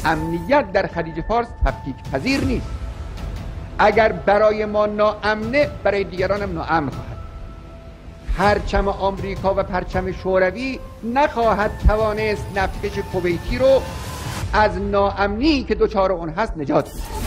امنیت در خلیج فارس تفکیک پذیر نیست. اگر برای ما ناامنه، برای دیگران هم ناامن خواهد. پرچم آمریکا و پرچم شوروی نخواهد توانست نفتکش کویتی رو از ناامنی که دچار اون هست نجات بده.